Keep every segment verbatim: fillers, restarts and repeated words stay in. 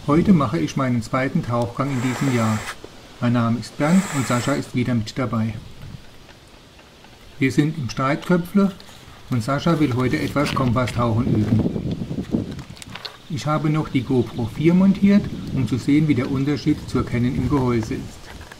Heute mache ich meinen zweiten Tauchgang in diesem Jahr. Mein Name ist Bernd und Sascha ist wieder mit dabei. Wir sind im Streitköpfle und Sascha will heute etwas Kompasstauchen üben. Ich habe noch die GoPro vier montiert, um zu sehen, wie der Unterschied zu erkennen im Gehäuse ist.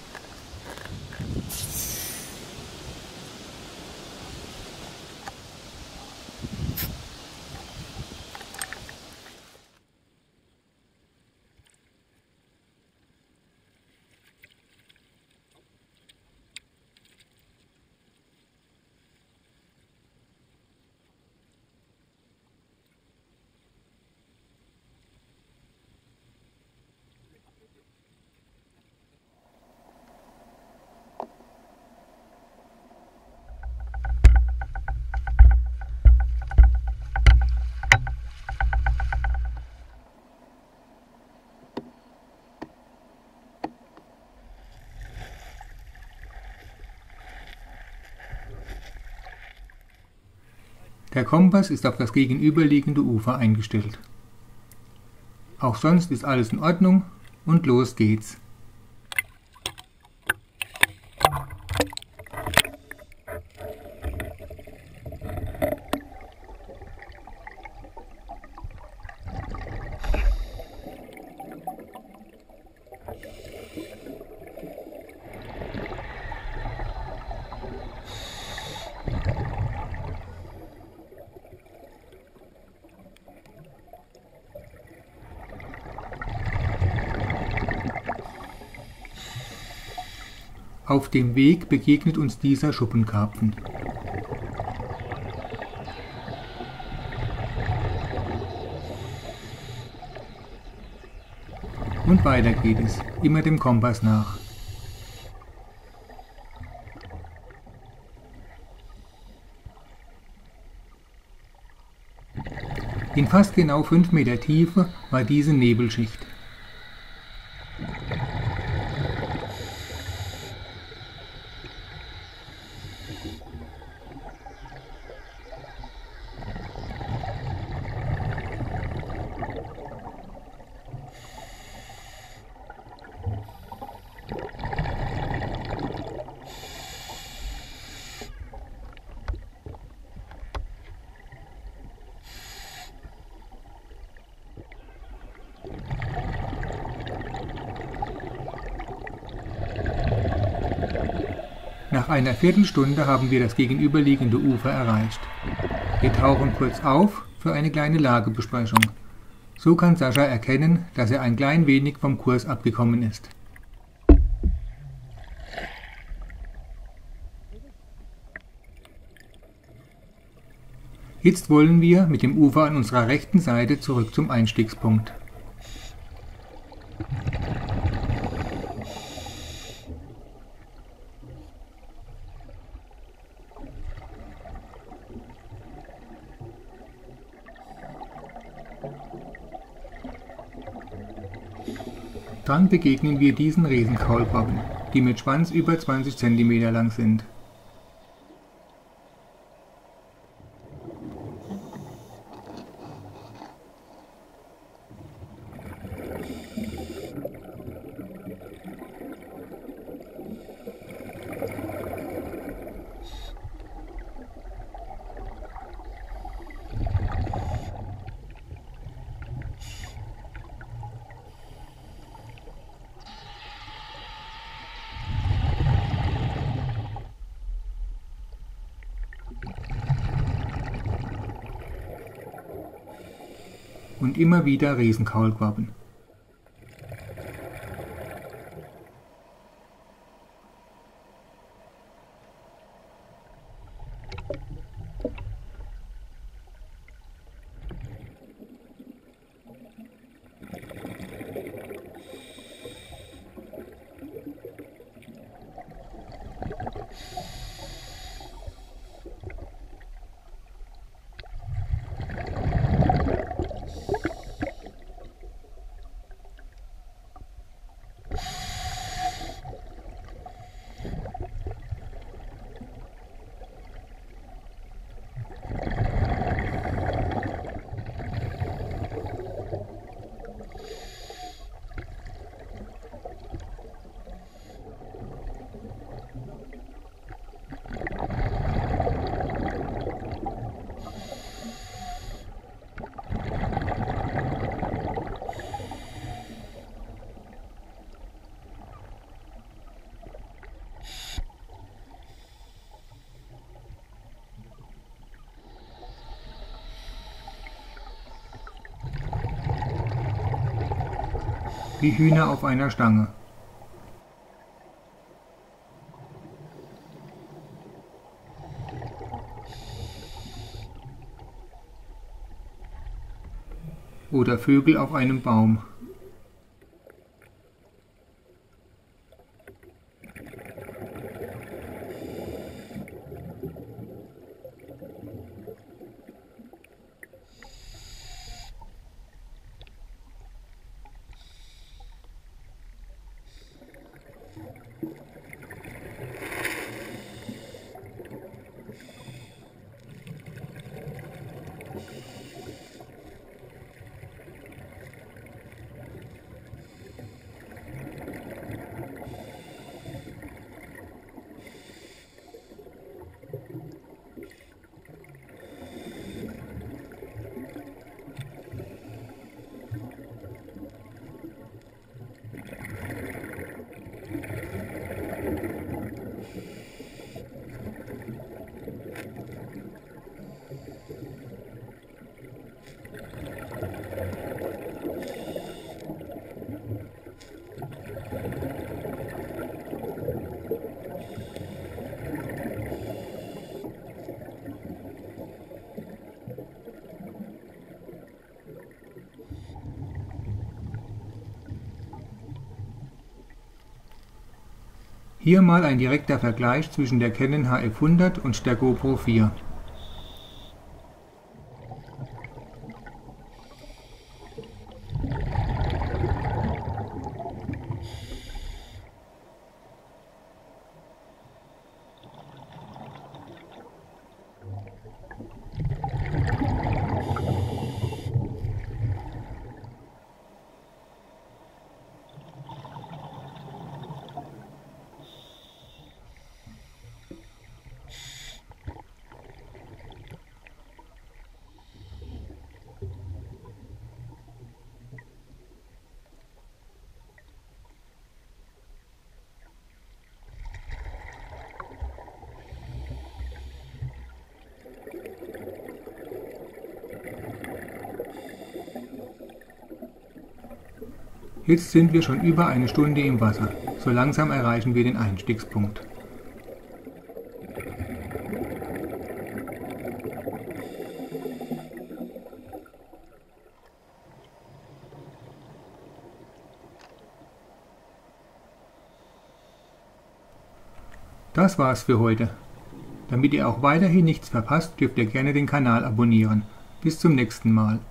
Der Kompass ist auf das gegenüberliegende Ufer eingestellt. Auch sonst ist alles in Ordnung und los geht's. Auf dem Weg begegnet uns dieser Schuppenkarpfen. Und weiter geht es, immer dem Kompass nach. In fast genau fünf Meter Tiefe war diese Nebelschicht. Nach einer Viertelstunde haben wir das gegenüberliegende Ufer erreicht. Wir tauchen kurz auf für eine kleine Lagebesprechung. So kann Sascha erkennen, dass er ein klein wenig vom Kurs abgekommen ist. Jetzt wollen wir mit dem Ufer an unserer rechten Seite zurück zum Einstiegspunkt. Dann begegnen wir diesen Riesenkaulquappen, die mit Schwanz über zwanzig Zentimeter lang sind. Und immer wieder Riesenkaulquappen. wie Hühner auf einer Stange. Oder Vögel auf einem Baum. Hier mal ein direkter Vergleich zwischen der Canon H F hundert und der GoPro vier. Jetzt sind wir schon über eine Stunde im Wasser. So langsam erreichen wir den Einstiegspunkt. Das war's für heute. Damit ihr auch weiterhin nichts verpasst, dürft ihr gerne den Kanal abonnieren. Bis zum nächsten Mal.